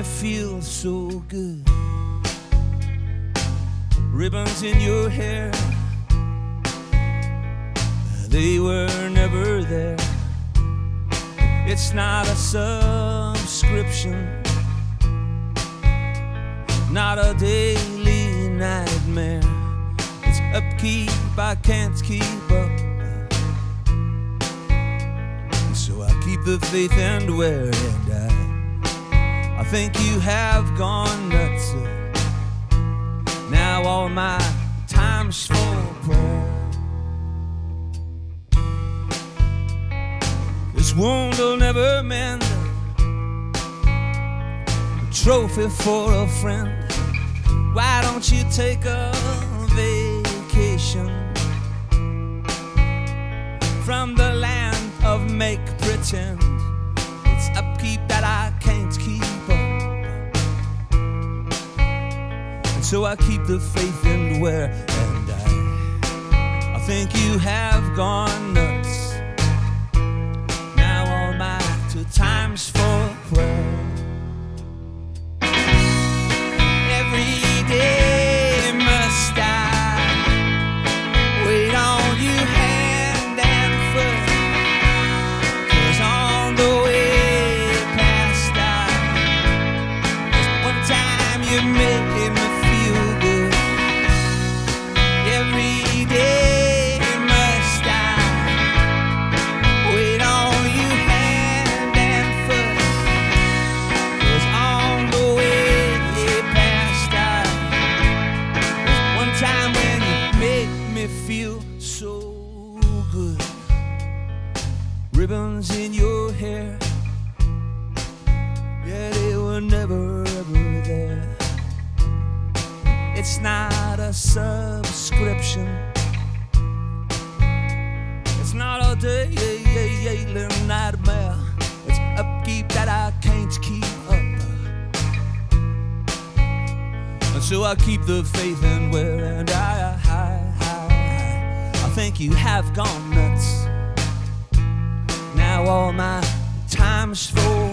me feel so good. Ribbons in your hair, they were never there. It's not a subscription, not a daily nightmare. It's upkeep I can't keep up, and so I keep the faith and wear it. I think you have gone nuts. Now all my time's for prayer. This wound will never mend, a trophy for a friend. Why don't you take a vacation from the land of make pretend? It's upkeep that I can't keep up, and so I keep the faith and wear. And I think you have gone nuts. Now all my time's for prayer. Every day must I wait on you hand and foot, 'cause on the way past there's one time you made me feel good. Every day must I wait on you hand and foot, 'cause on the way past there's one time when you make me feel so good. Ribbons in your hair, yeah, they were never ever there. It's not a subscription, it's not a daily nightmare. It's upkeep that I can't keep up, and so I keep the faith and wear. And I think you have gone nuts. Now all my time's for